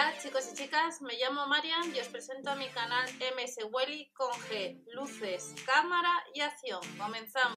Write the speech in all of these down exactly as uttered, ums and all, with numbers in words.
Hola chicos y chicas, me llamo Marian y os presento a mi canal M S Welly con G, luces, cámara y acción. Comenzamos.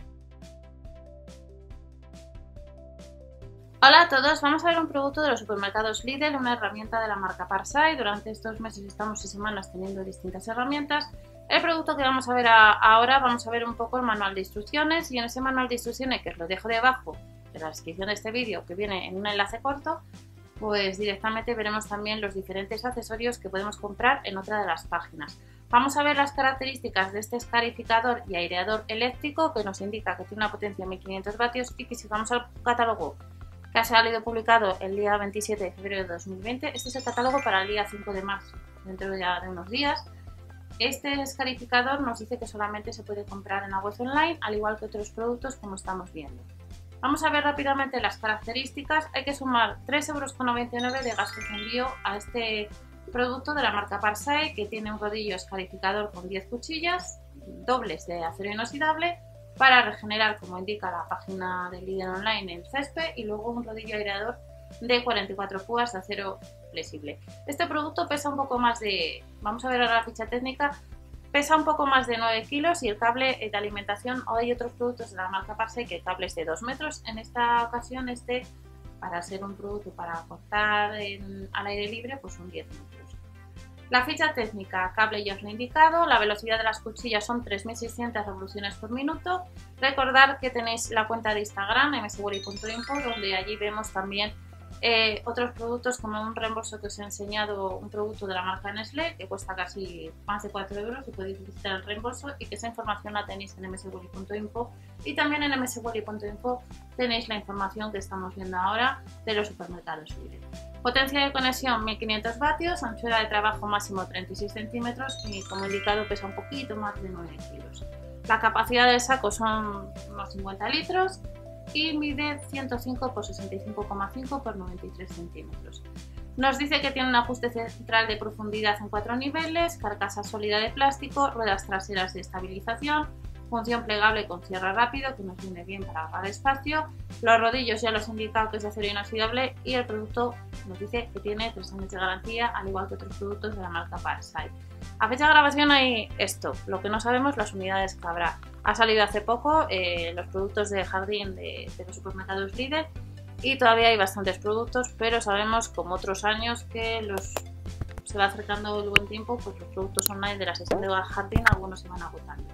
Hola a todos, vamos a ver un producto de los supermercados Lidl, una herramienta de la marca Parsai. Durante estos meses estamos y semanas teniendo distintas herramientas. El producto que vamos a ver a, ahora, vamos a ver un poco el manual de instrucciones, y en ese manual de instrucciones, que os lo dejo debajo de la descripción de este vídeo, que viene en un enlace corto, pues directamente veremos también los diferentes accesorios que podemos comprar en otra de las páginas. Vamos a ver las características de este escarificador y aireador eléctrico, que nos indica que tiene una potencia de mil quinientos vatios, y que si vamos al catálogo que ha salido publicado el día veintisiete de febrero de dos mil veinte, este es el catálogo para el día cinco de marzo, dentro ya de unos días. Este escarificador nos dice que solamente se puede comprar en la web online, al igual que otros productos como estamos viendo. Vamos a ver rápidamente las características. Hay que sumar tres euros con noventa y nueve de gastos de envío a este producto de la marca Parsai, que tiene un rodillo escarificador con diez cuchillas dobles de acero inoxidable para regenerar, como indica la página de Lidl online, el césped, y luego un rodillo aireador de cuarenta y cuatro púas de acero flexible. Este producto pesa un poco más de, vamos a ver ahora la ficha técnica, pesa un poco más de nueve kilos, y el cable de alimentación, o hay otros productos de la marca Parsai que el cable es de dos metros. En esta ocasión este, para ser un producto para cortar en, al aire libre, pues son diez metros. La ficha técnica, cable ya os lo he indicado, la velocidad de las cuchillas son tres mil seiscientas revoluciones por minuto. Recordad que tenéis la cuenta de Instagram, m s welly punto info, donde allí vemos también Eh, otros productos, como un reembolso que os he enseñado, un producto de la marca Nestlé que cuesta casi más de cuatro euros, y podéis visitar el reembolso, y que esa información la tenéis en m s welly punto info, y también en m s welly punto info tenéis la información que estamos viendo ahora de los supermercados Lidl. Potencia de conexión mil quinientos vatios, anchura de trabajo máximo treinta y seis centímetros, y como indicado pesa un poquito más de nueve kilos. La capacidad del saco son unos cincuenta litros y mide ciento cinco por sesenta y cinco coma cinco por noventa y tres centímetros. Nos dice que tiene un ajuste central de profundidad en cuatro niveles, carcasa sólida de plástico, ruedas traseras de estabilización, función plegable con cierre rápido, que nos viene bien para ahorrar espacio. Los rodillos ya los he indicado que es de acero inoxidable, y el producto nos dice que tiene tres años de garantía, al igual que otros productos de la marca Parsai. A fecha de grabación hay stock, lo que no sabemos las unidades que habrá. Ha salido hace poco eh, los productos de jardín de, de los supermercados Lidl, y todavía hay bastantes productos, pero sabemos, como otros años, que los, se va acercando el buen tiempo, pues los productos online de la sesión de jardín algunos se van agotando.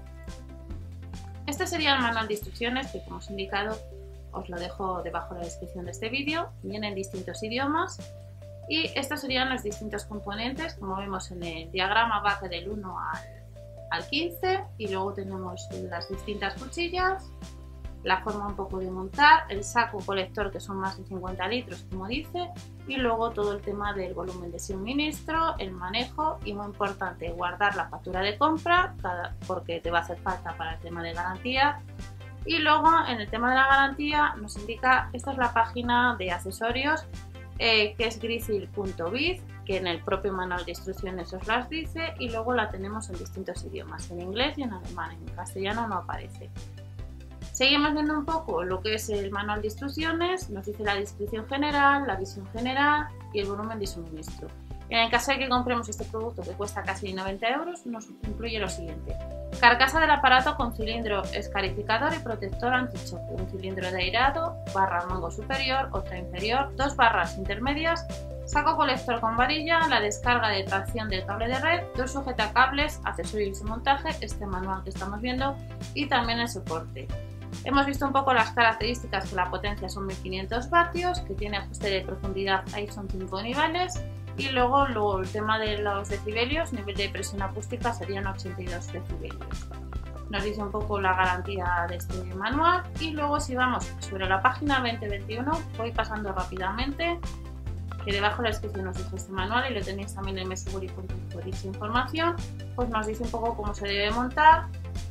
Este sería el manual de instrucciones, que como os he indicado os lo dejo debajo de la descripción de este vídeo. Viene en distintos idiomas, y estos serían los distintos componentes. Como vemos en el diagrama, va del uno al, al quince, y luego tenemos las distintas cuchillas, la forma un poco de montar, el saco colector, que son más de cincuenta litros como dice, y luego todo el tema del volumen de suministro, el manejo, y muy importante, guardar la factura de compra, porque te va a hacer falta para el tema de garantía. Y luego en el tema de la garantía nos indica, esta es la página de accesorios, eh, que es grisil punto biz, que en el propio manual de instrucciones os las dice, y luego la tenemos en distintos idiomas, en inglés y en alemán. En castellano no aparece. Seguimos viendo un poco lo que es el manual de instrucciones. Nos dice la descripción general, la visión general y el volumen de suministro. En el caso de que compremos este producto, que cuesta casi noventa euros, nos incluye lo siguiente: carcasa del aparato con cilindro escarificador y protector antichoque, un cilindro de airado, barra al mango superior, otra inferior, dos barras intermedias, saco colector con varilla, la descarga de tracción del cable de red, dos sujetacables, accesorios de montaje, este manual que estamos viendo, y también el soporte. Hemos visto un poco las características, que la potencia son mil quinientos vatios, que tiene ajuste de profundidad, ahí son cinco niveles, y luego, luego el tema de los decibelios, nivel de presión acústica serían ochenta y dos decibelios. Nos dice un poco la garantía de este manual, y luego si vamos sobre la página veinte veintiuno, voy pasando rápidamente, que debajo de la descripción nos dice este manual, y lo tenéis también en m s welly punto info dicha información. Pues nos dice un poco cómo se debe montar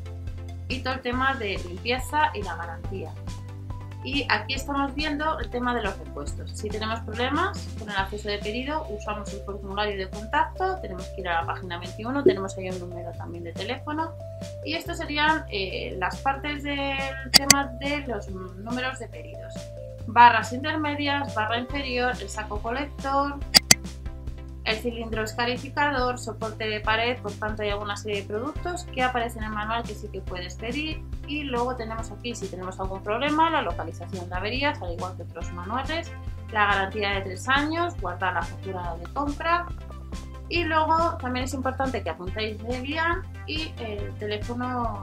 y todo el tema de limpieza y la garantía. Y aquí estamos viendo el tema de los repuestos. Si tenemos problemas con el acceso de pedido, usamos el formulario de contacto, tenemos que ir a la página veintiuno, tenemos ahí un número también de teléfono, y estos serían eh, las partes del tema de los números de pedidos: barras intermedias, barra inferior, el saco colector, eh, cilindro escarificador, soporte de pared, por tanto hay alguna serie de productos que aparecen en el manual que sí que puedes pedir. Y luego tenemos aquí, si tenemos algún problema, la localización de averías, al igual que otros manuales, la garantía de tres años, guardar la factura de compra. Y luego también es importante que apuntéis Debian y el teléfono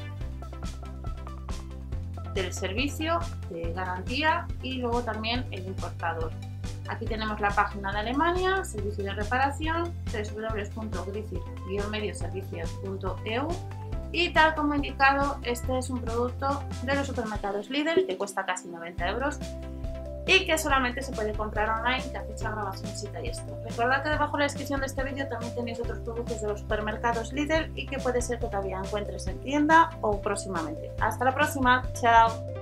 del servicio de garantía y luego también el importador. Aquí tenemos la página de Alemania, servicio de reparación, w w w punto griffith guion medio servicios punto e u, y tal como he indicado, este es un producto de los supermercados Lidl que cuesta casi noventa euros y que solamente se puede comprar online, que a fecha de grabación sí que hay esto. Recordad que debajo de la descripción de este vídeo también tenéis otros productos de los supermercados Lidl y que puede ser que todavía encuentres en tienda o próximamente. Hasta la próxima, chao.